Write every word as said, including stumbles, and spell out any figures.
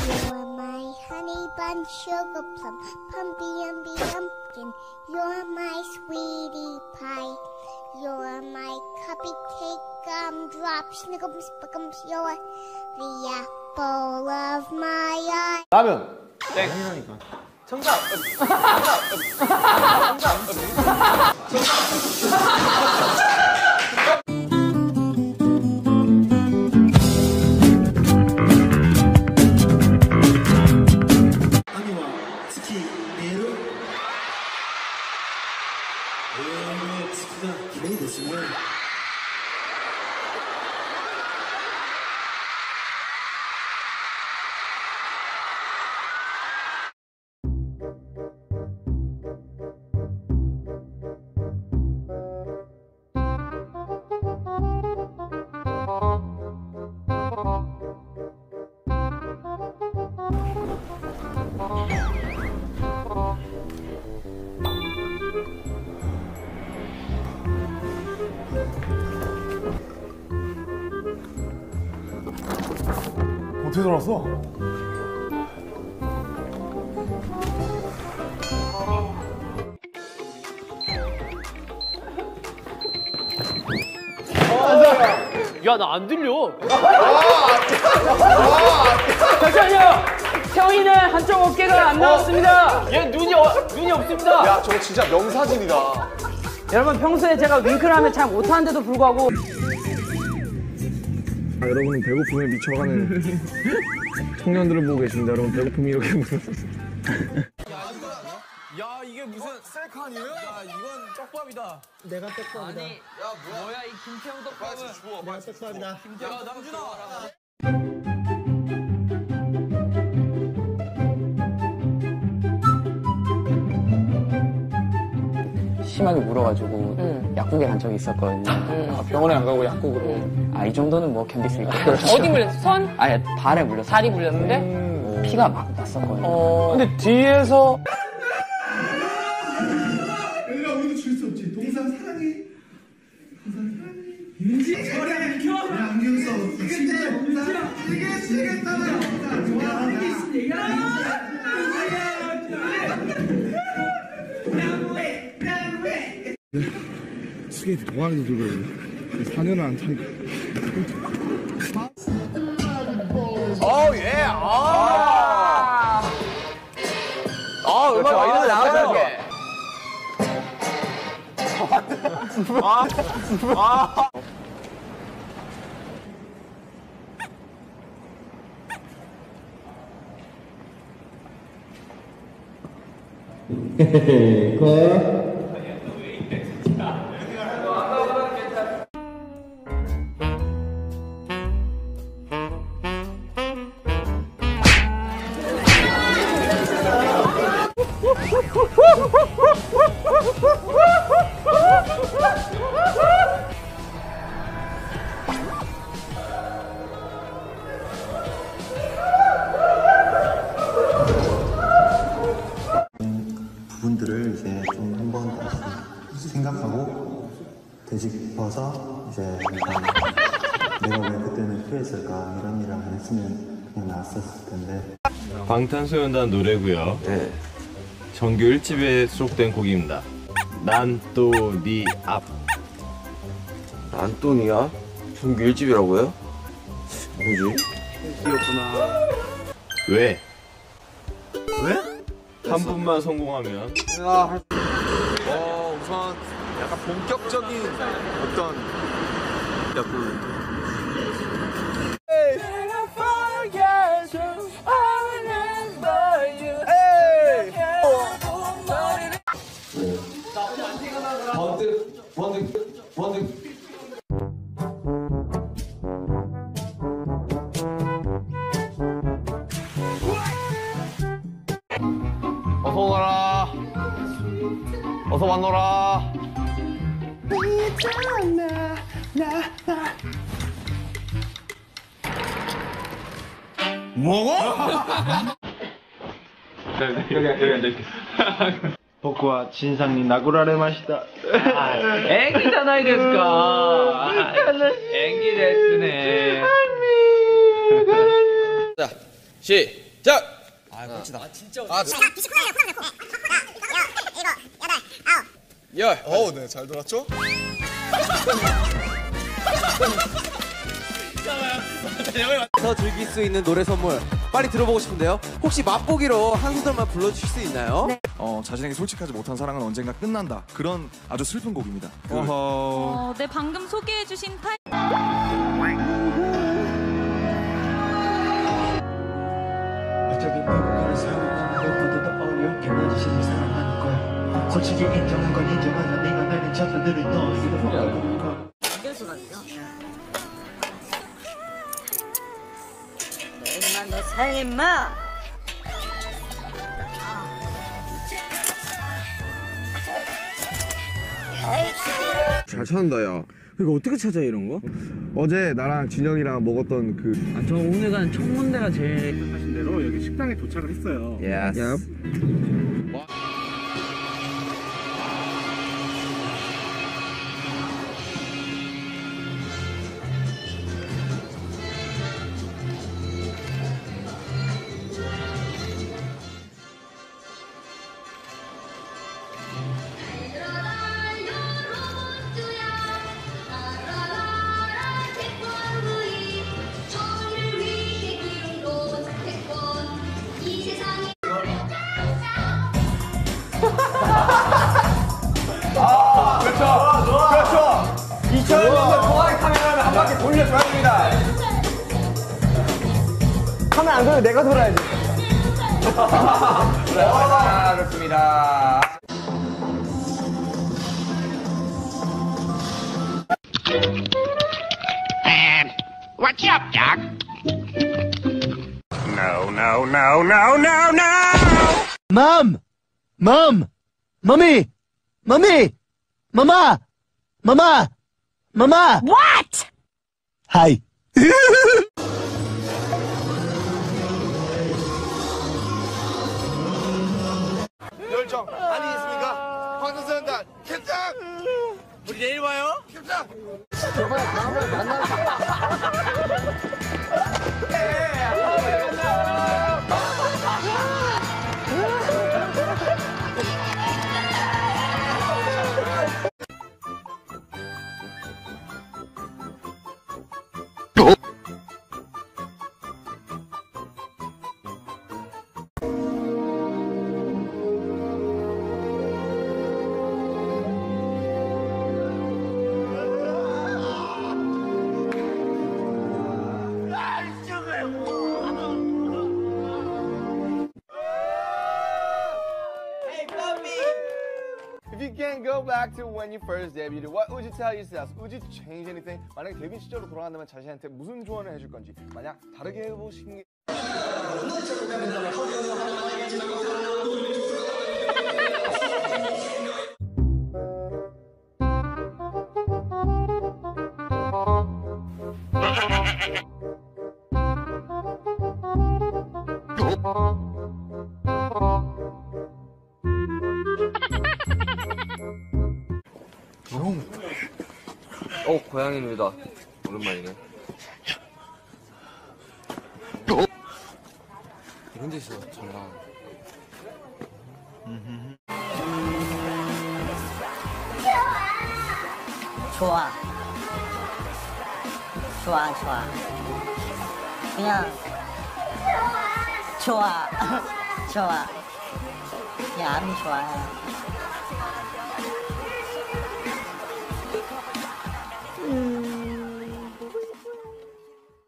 You're my honey bun, sugar plum, pumpy umby pumpkin. You're my sweetie pie. You're my cupcake, gumdrop, snickums, spickums. You're the apple of my eye. 라면. 땡. 정답. 어떻게 살았어? 야, 나 안 들려. 잠시만요. 태원이는 한쪽 어깨가 안 나왔습니다. 얘 눈이 어, 눈이 없습니다. 야, 저거 진짜 명사진이다. 여러분, 평소에 제가 윙크를 하면 잘 못하는데도 불구하고 아, 여러분은 배고픔에 미쳐가는 청년들을 보고 계십니다. 여러분, 배고픔이 이렇게 무슨 야, 이게 무슨 셀카 아니에요? 야, 이건 떡밥이다. 내가 떡밥이다. 아니, 야, 뭐야, 뭐야 이 김태형 떡밥은. 주워, 내가 떡밥이다. 야, 남준아. 심하게 물어가지고 응. 약국에 간 적이 있었거든요. 응. 아, 병원에 안 가고 약국으로. 아, 이 정도는 뭐 견딜 수 있겠다. 어디 물렸어? 손? 아니, 발에 물렸어. 다리 물렸는데? 음, 피가 막 났었거든요. 어. 근데 뒤에서 얘들아, 우리도 줄 수 없지. 동상 사랑해. 동상 사랑해. 윤지 저리 안 켜. 왜 안경 써? 친구야, 동상. 이게 지겠다. 좋아하는 게 있으니까. 스케이트 동아리도 들고 사 년은 안 타니까. 어, 예. 아. 아, 음악 많이 나와요. 아. 아. 부분들을 이제 좀 한번 다시 생각하고 되짚어서 이제 약간 내가 왜 그때는 필요했을까 이런 일을 안 했으면 그냥 나왔었을 텐데. 방탄소년단 노래고요. 네. 정규 일 집에 수록된 곡입니다. 난 또 네 앞. 난 또 니야? 정규 일 집이라고요? 뭐지? 왜? 왜? 한 분만 성공하면 어, 우선 약간 본격적인 어떤 약간 번득 번득 번득 어서 오너라. 어서 왔노라. 뭐고? 여기 여기 앉아있겠어. 僕は新さんに殴られました。 演技じゃないですか。演技ですね。 자, 시 자. 아, 꼴찌다. 아, 진짜. 아, 진... 열. 어우, 네, 잘 돌았죠? 더 즐길 수 있는 노래 선물 빨리 들어보고 싶은데요. 혹시 맛보기로 한 소절만 불러주실 수 있나요? 네. 어, 자신에게 솔직하지 못한 사랑은 언젠가 끝난다. 그런 아주 슬픈 곡입니다. 그... 어허. 어, 네, 방금 소개해주신 타이. 어차피 누군가를 사랑하는 것보다 더 어렵게 너 자신을 사랑하는 거야. 솔직히 인정한 건 인정하자. 네가 내린 작품들을 너에게도 보여주는 거. 너 임마 너 사랑해 임마. 잘 찾는다 야. 이거 어떻게 찾아 이런 거? 어제 나랑 진영이랑 먹었던 그. 아, 저 오늘 간 청문대가 제일. 생각하신 대로 여기 식당에 도착을 했어요. 예스. Yep. 아, 그렇죠. 그렇죠. 이천년 보안 카메라를 한 바퀴 돌려줘야 됩니다. 카메라 안 돌려 내가 돌아야지. 아, 그렇습니다. And what's up, Doc? No, no, no, no, no, no! Mom! Mom! Mommy! Mommy! Mama! Mama! Mama! What? Hi. 열정 아니겠습니까? 황선수연단 캡장! 우리 내일 봐요. 캡장! 제발 다음에 만나자. If you can't go back to when you first debuted, what would you tell yourself? Would you change anything? 만약 데뷔 시절로 돌아간다면 자신한테 무슨 조언을 해줄 건지, 만약 다르게 해보신 게 어, 고양이입니다. 오랜만이네. 이런 데서 잘 나와. 좋아. 좋아, 좋아. 그냥 좋아. 좋아. 그냥 암이 좋아요.